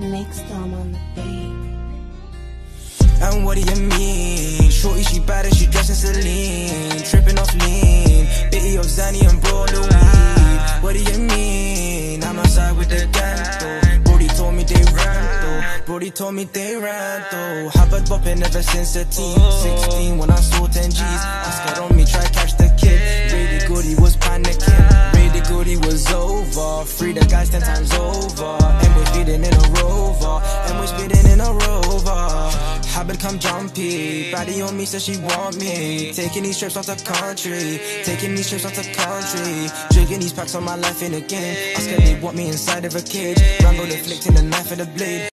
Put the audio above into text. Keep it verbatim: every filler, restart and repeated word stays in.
Next time on the beat. And what do you mean? Shorty, she bad and she dressing Celine, tripping off lean, bitty of Zanny and bro Louis. What do you mean? I'm outside with the gang though. Brody told me they ran though. Brody told me they ran though. Habit bopping ever since the teen. Sixteen when I saw ten G's. Ask on me, try catch the kid. Really good, he was panicking. Really good, he was over. Free the guys ten times over. And we're speeding in a rover. And we're speeding in a rover. Habit come jumpy, baddie on me says she want me. Taking these trips out the country, taking these trips out the country. Drinking these packs on my life in again. I scared they want me inside of a cage. Rambo deflecting the knife and the blade.